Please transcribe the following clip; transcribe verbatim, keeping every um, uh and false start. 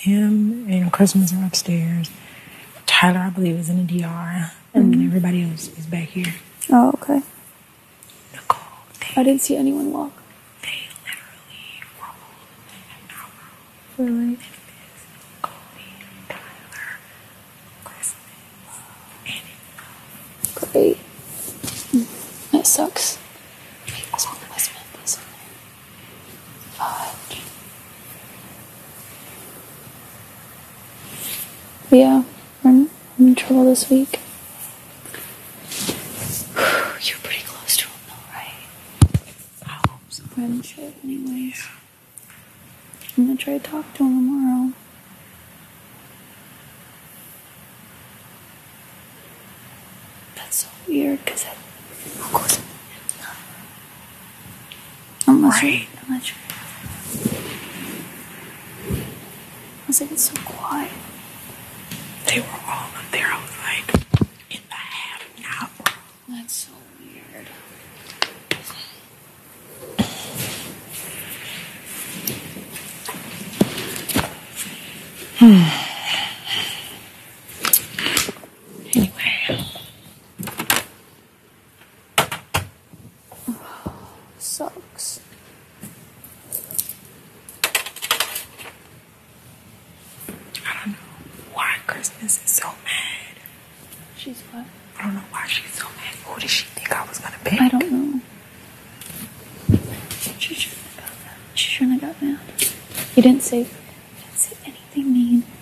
him and Christmas are upstairs. Tyler, I believe, is in the D R. And Mm-hmm. everybody else is back here. Oh, okay. Nicole, they, I didn't see anyone walk. they literally rolled in our room. Really? Memphis, Cody, Tyler, Christmas, and Enzo. Great. That sucks. Wait, was Memphis in there? Fudge. Yeah, we're in, I'm in trouble this week. You're pretty close to him though, right? I hope so. Friendship, anyways. I'm gonna try to talk to him tomorrow. That's so weird, because I... Of course. Unless Right. you're... Unless you're... I was like, it's so quiet. They were all up there. I was like, in the half an hour. That's so weird. Anyway. Sucks. I don't know why Christmas is so mad. She's what? I don't know why she's so mad. Who did she think I was gonna pick? I don't know. She shouldn't have got mad. She shouldn't have got mad. You didn't say, you didn't say anything mean.